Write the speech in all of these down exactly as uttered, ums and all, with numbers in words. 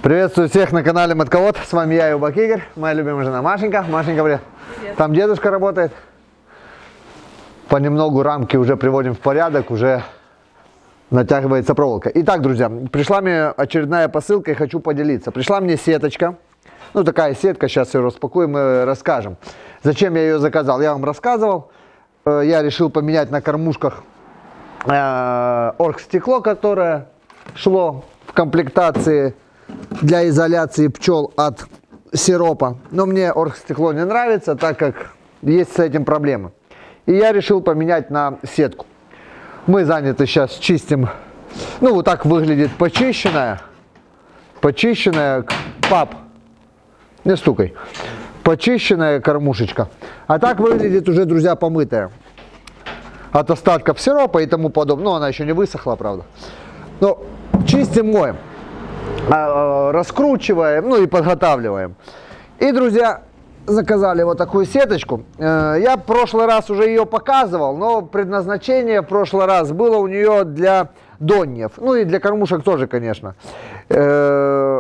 Приветствую всех на канале Матковод. С вами я, Юбак Игорь, моя любимая жена Машенька. Машенька, привет. Привет. Там дедушка работает. Понемногу рамки уже приводим в порядок, уже натягивается проволока. Итак, друзья, пришла мне очередная посылка и хочу поделиться. Пришла мне сеточка. Ну, такая сетка, сейчас ее распакуем и расскажем. Зачем я ее заказал? Я вам рассказывал. Я решил поменять на кормушках оргстекло, которое шло в комплектации для изоляции пчел от сиропа. Но мне оргстекло не нравится, так как есть с этим проблемы. И я решил поменять на сетку. Мы заняты сейчас, чистим. Ну, вот так выглядит почищенная. Почищенная, пап, не стукай. Почищенная кормушечка. А так выглядит уже, друзья, помытая. От остатков сиропа и тому подобное. Ну, она еще не высохла, правда. Но чистим, моем. Раскручиваем, ну и подготавливаем. И, друзья, заказали вот такую сеточку. Я в прошлый раз уже ее показывал, но предназначение в прошлый раз было у нее для доньев. Ну и для кормушек тоже, конечно. А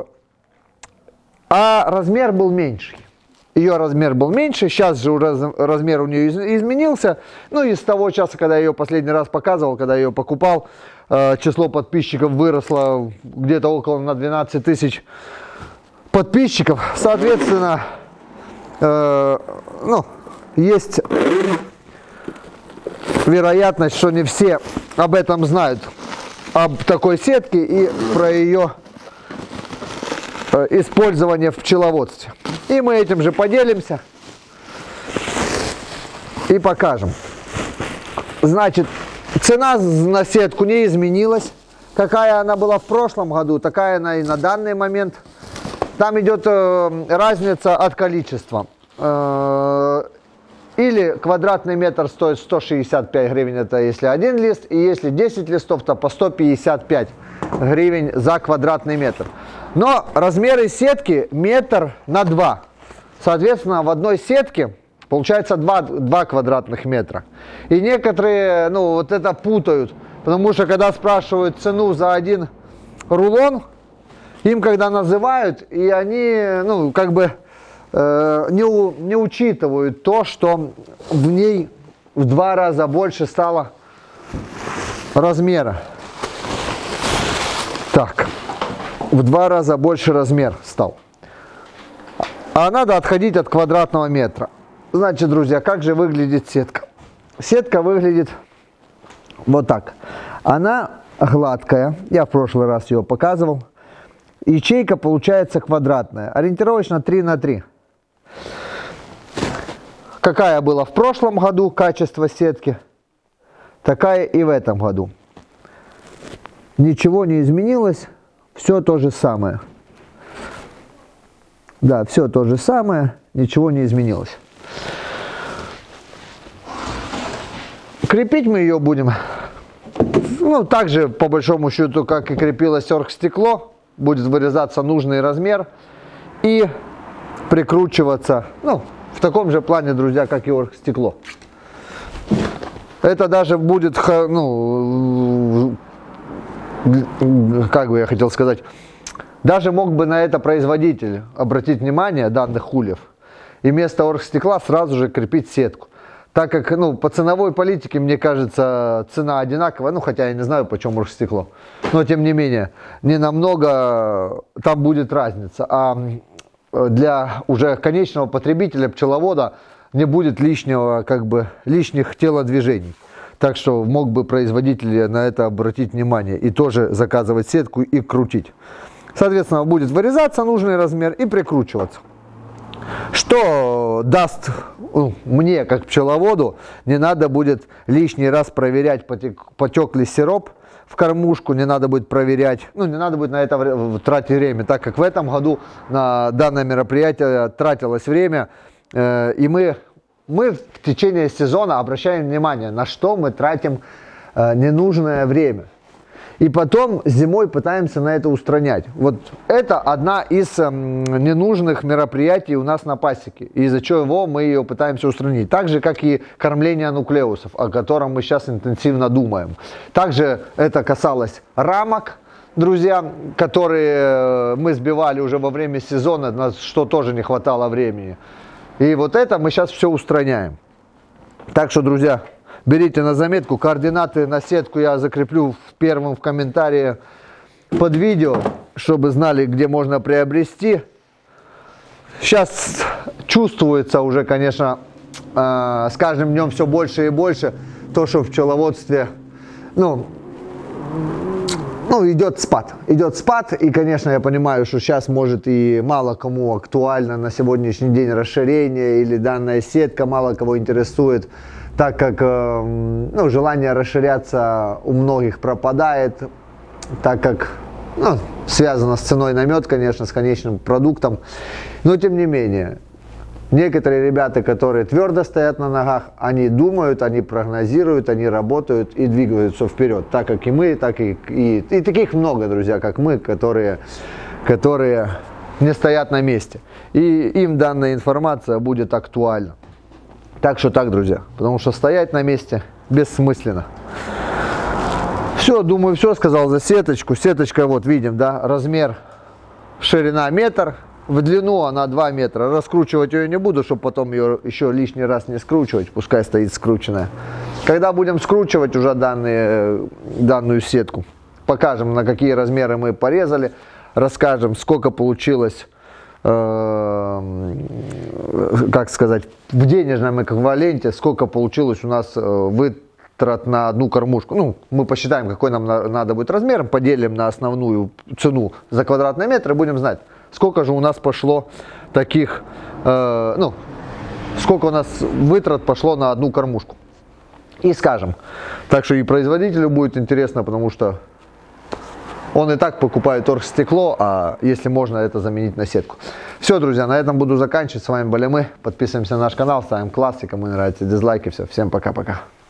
размер был меньше. Ее размер был меньше, сейчас же размер у нее изменился. Ну и с того часа, когда я ее последний раз показывал, когда я ее покупал, число подписчиков выросло где-то около на двенадцать тысяч подписчиков. Соответственно, э, ну, есть вероятность, что не все об этом знают, об такой сетке и про ее э, использование в пчеловодстве. И мы этим же поделимся и покажем. Значит, цена на сетку не изменилась. Какая она была в прошлом году, такая она и на данный момент. Там идет э, разница от количества. Э, или квадратный метр стоит сто шестьдесят пять гривен, это если один лист. И если десять листов, то по сто пятьдесят пять гривен за квадратный метр. Но размеры сетки метр на два. Соответственно, в одной сетке получается два, два квадратных метра. И некоторые, ну, вот это путают. Потому что, когда спрашивают цену за один рулон, им когда называют, и они, ну, как бы э, не, у, не учитывают то, что в ней в два раза больше стало размера. Так, в два раза больше размер стал. А надо отходить от квадратного метра. Значит, друзья, как же выглядит сетка? Сетка выглядит вот так. Она гладкая. Я в прошлый раз ее показывал. Ячейка получается квадратная. Ориентировочно три на три. Какая была в прошлом году качество сетки, такая и в этом году. Ничего не изменилось. Все то же самое. Да, все то же самое. Ничего не изменилось. Крепить мы ее будем, ну, так же, по большому счету, как и крепилось оргстекло. Будет вырезаться нужный размер и прикручиваться, ну, в таком же плане, друзья, как и оргстекло. Это даже будет, ну, как бы я хотел сказать, даже мог бы на это производитель обратить внимание данных ульев и вместо оргстекла сразу же крепить сетку. Так как, ну, по ценовой политике, мне кажется, цена одинаковая. Ну, хотя я не знаю, почем оргстекло. Но, тем не менее, не намного там будет разница. А для уже конечного потребителя, пчеловода, не будет лишнего, как бы, лишних телодвижений. Так что мог бы производитель на это обратить внимание и тоже заказывать сетку и крутить. Соответственно, будет вырезаться нужный размер и прикручиваться. Что даст, ну, мне, как пчеловоду, не надо будет лишний раз проверять, потек, потек ли сироп в кормушку, не надо будет проверять, ну, не надо будет на это тратить время, так как в этом году на данное мероприятие тратилось время, э, и мы, мы в течение сезона обращаем внимание, на что мы тратим э, ненужное время. И потом зимой пытаемся на это устранять. Вот это одна из э, ненужных мероприятий у нас на пасеке, из-за чего мы ее пытаемся устранить. Так же, как и кормление нуклеусов, о котором мы сейчас интенсивно думаем. Также это касалось рамок, друзья, которые мы сбивали уже во время сезона, на что тоже не хватало времени. И вот это мы сейчас все устраняем. Так что, друзья, берите на заметку. Координаты на сетку я закреплю в первом в комментарии под видео, чтобы знали, где можно приобрести. Сейчас чувствуется уже, конечно, э, с каждым днем все больше и больше то, что в пчеловодстве, ну, ну, идет спад. Идет спад, и, конечно, я понимаю, что сейчас может и мало кому актуально на сегодняшний день расширение или данная сетка мало кого интересует, так как э, ну, желание расширяться у многих пропадает, так как ну, связано с ценой на мед, конечно, с конечным продуктом. Но, тем не менее, некоторые ребята, которые твердо стоят на ногах, они думают, они прогнозируют, они работают и двигаются вперед. Так как и мы, так и, и, и таких много, друзья, как мы, которые, которые не стоят на месте. И им данная информация будет актуальна. Так что так, друзья, потому что стоять на месте бессмысленно. Все, думаю, все сказал за сеточку. Сеточка, вот видим, да, размер, ширина метр, в длину она два метра. Раскручивать ее не буду, чтобы потом ее еще лишний раз не скручивать, пускай стоит скрученная. Когда будем скручивать уже данные, данную сетку, покажем, на какие размеры мы порезали, расскажем, сколько получилось, э, как сказать, в денежном эквиваленте, сколько получилось у нас вы трат на одну кормушку. Ну, мы посчитаем, какой нам на, надо будет размер, поделим на основную цену за квадратный метр и будем знать, сколько же у нас пошло таких, э, ну, сколько у нас вытрат пошло на одну кормушку. И скажем. Так что и производителю будет интересно, потому что он и так покупает оргстекло, а если можно это заменить на сетку. Все, друзья, на этом буду заканчивать. С вами были мы. Подписываемся на наш канал, ставим класс, и кому нравится дизлайки. Все, всем пока-пока.